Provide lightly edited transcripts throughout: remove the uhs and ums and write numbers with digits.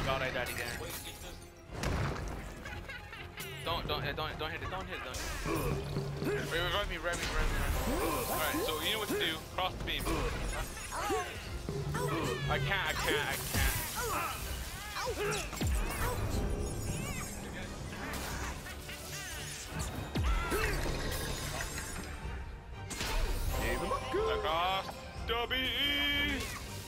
god, I died again. Don't hit it, don't hit it. Wait, revive me. Alright, so you know what to do. Cross the beam. I can't. Across the beam.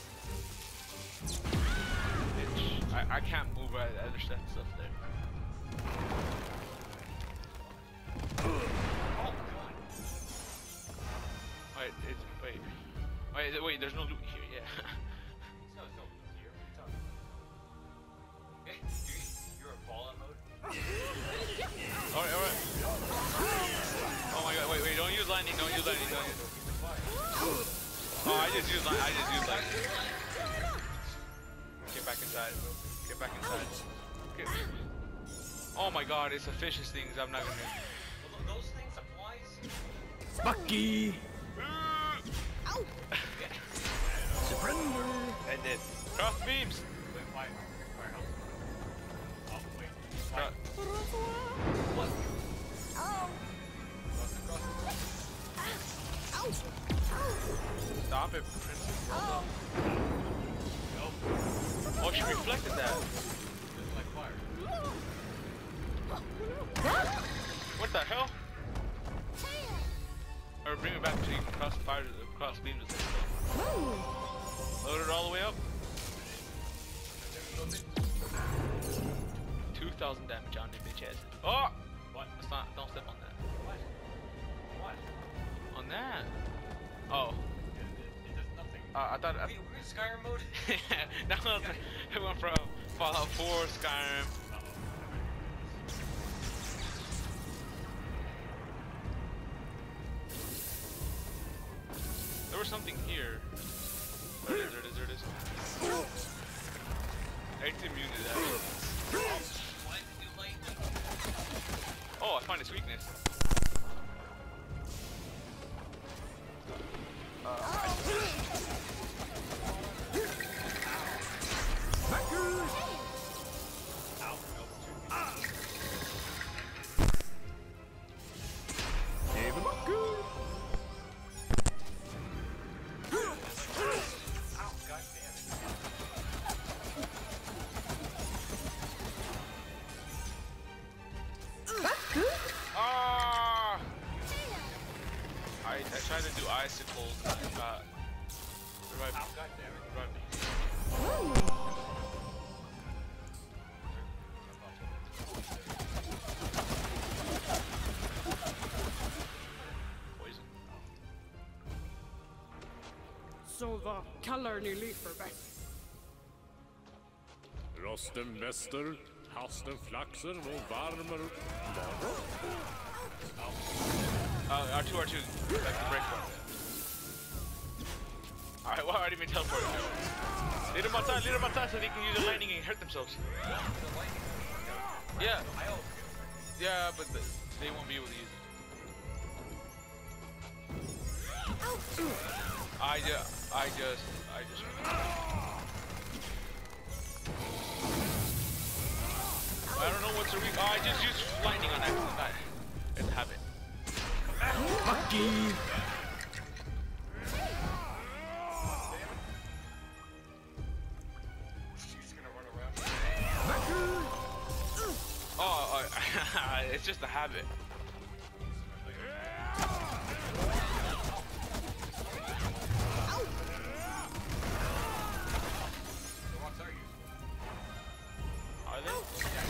I can't move right at other stuff there. Oh god. Wait, there's no loot here, yeah. No, there's no loot here. What are you talking about? You're in fallout mode? Alright. Oh my god, wait, don't use lightning. Oh, I just used lightning. Get back inside. Oh my god, it's the fishes things. I'm not gonna. Well, those things applies. Spucky! Surrender! And then cross beams. Wait, firehouse. Oh, wait. What? Stop it, princess. Oh, she reflected that. It's like fire. What the hell? Or bring it back so you can cross the fire, cross beams. Load it all the way up. 2,000 damage on the bitch ass. Oh! What? That's not. Don't step on that. What? On that. Oh. It does nothing. I thought. Wait, we're in Skyrim mode? Now it went from Fallout 4, Skyrim. There was something here. There it is. I ain't immune to that. Oh, I find its weakness. Gave him up good! Ow, god damn it. Ah! I tried to do icicles. Revive me. Ow, god damn it. Revive me. Poison. Så vad kallar ni Lieferbeck? Rosten väster, hasten flaxer och varmer morgon. R2, back to break point. Alright, well, I already been teleported. Lead them outside so they can use the lightning and hurt themselves. Yeah. Yeah, but they won't be able to use it. I just. I don't know what's the reason. Oh, I just used lightning on accident. It's a habit. Spucky! She's gonna run around. Oh, it's just a habit. The rocks are useful. Are they?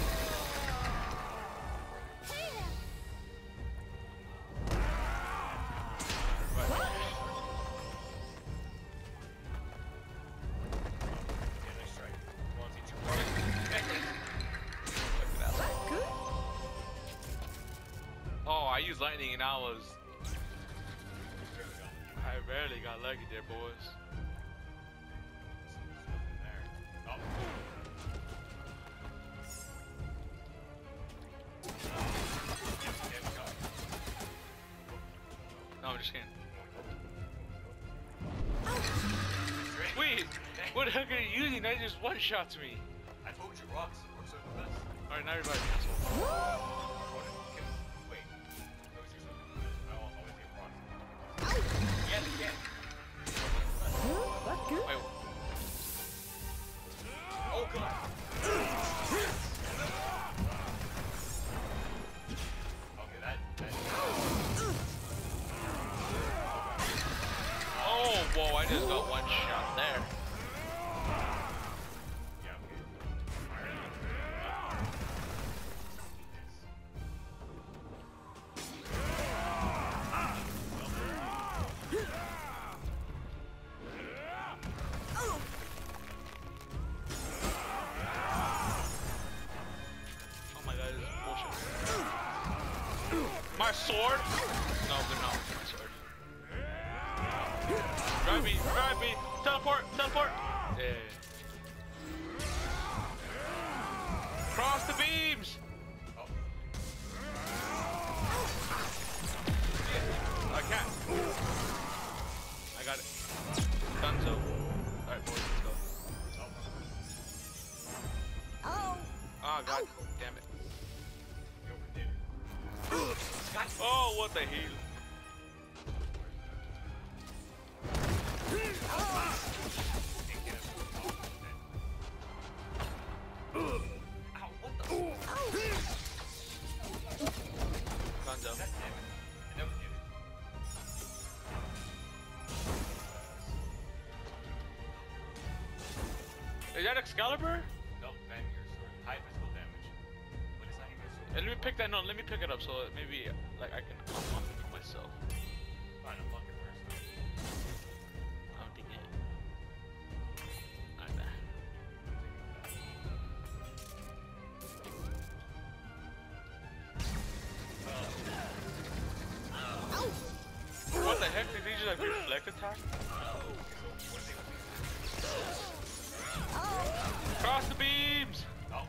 Yeah, nice try. Wants you to Oh, I used lightning and I barely got lucky there, boys. there. Oh. Yeah, go. No, I'm just kidding. Wait, what the heck are you using? That just one-shots me. I I told you, rocks. Rocks are the best. Alright, now everybody asshole. Wait. Let me see something. I always get rocks. Yes, again. Wait. Oh, God. Okay, that. Oh, whoa, I just got one shot there. Yeah, okay. Oh my god, this is bullshit. My sword? No, they're not my sword. Grab me, grab me! Teleport, teleport! Yeah. Cross the beams! I can't. I got it. Dunzo. Alright, boys, let's go. Oh, god. Damn it. You overdid it. Oh, what the hell? Ow, what the? Dunzo. God damn it. I never did it. Is that Excalibur? No, man, your sword. High physical damage. But it's not even your sword. Let me pick that. No, let me pick it up so maybe like I can unlock it for myself. Fine, unlock it first. I don't think it. Like that. What the heck? Did he just like reflect attack? Cross the beams! Oh.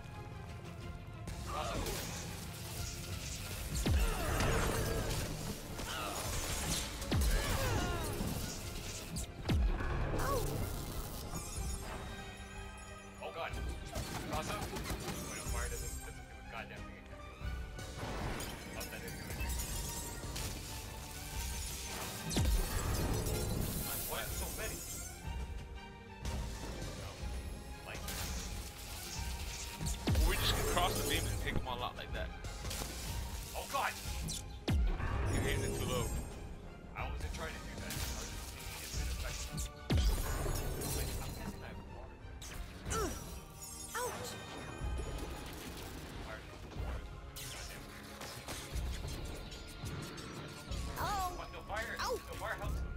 Oh god. Cross up. Wait, no, fire doesn't do a goddamn thing. It can't do it. Up, that didn't do anything. What? So many. No. Like. We just can cross the beams and take them all out like that. Oh god! You're hitting it too low. I wasn't trying to do that. I was just thinking it's ineffective. Wait, I'm guessing I have water. Fire. Goddamn. What? No fire. No fire helps them.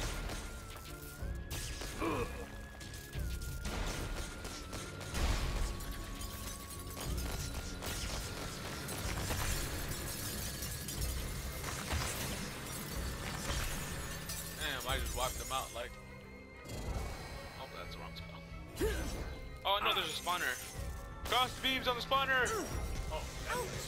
Damn, I just wiped them out like. Oh, that's the wrong spell. Oh no, there's a spawner. Cross the beams on the spawner! Oh, that's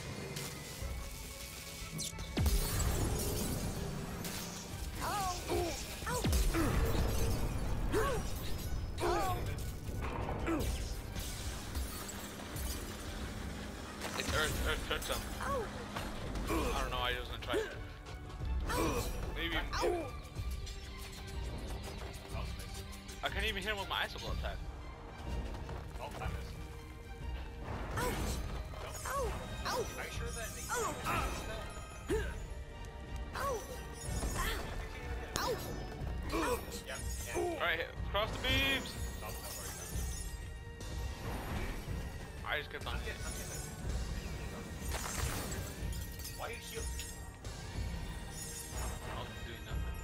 It's Earth took some. I don't know, I was gonna try it. Maybe. I can't even hit him with my ice ball attack. oh, I missed. Are you sure that they Yeah. Alright, cross the beams! No, don't worry. I just kept on. I'm getting it. Why are you healing? I'm doing nothing.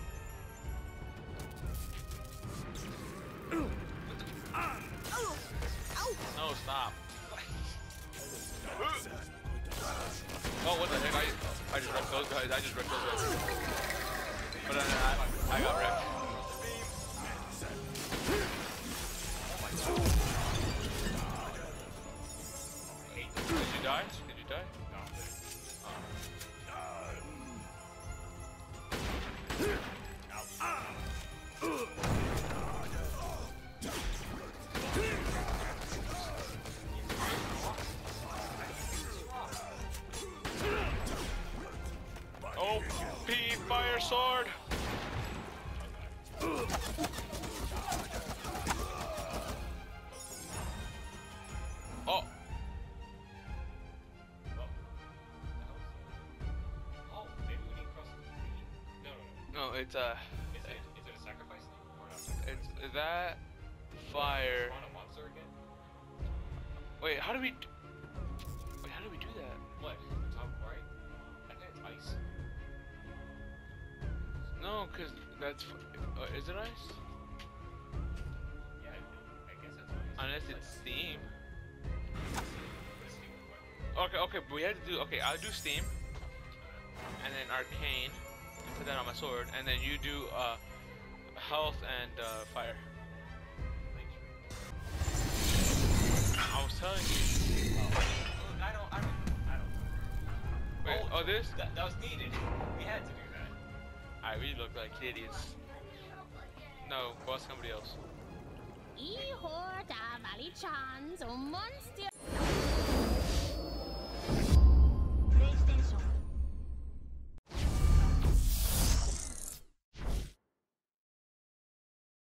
No, stop. Oh, what the heck? I just wrecked those guys. I just wrecked those guys. But then I got wrecked. Did you die? Did you die? Fire sword! Oh! Oh, maybe we need cross. No. No, it's Is it a sacrifice thing or not? Sacrifice? it's that fire. Spawn a monster again? Wait, how do we? Wait, how do we do that? What? Top right? I think it's ice. No, cause that's. Is it ice? Yeah, I guess that's ice. Unless it's steam. What is Steam require? Okay, but we have to do. Okay, I'll do steam, and then arcane. And put that on my sword, and then you do health and fire. I was telling you. I don't. Wait, oh this? That was needed. We had to do that. I really look like idiots. No, go ask somebody else. Ihor da Valley Chans, Monster.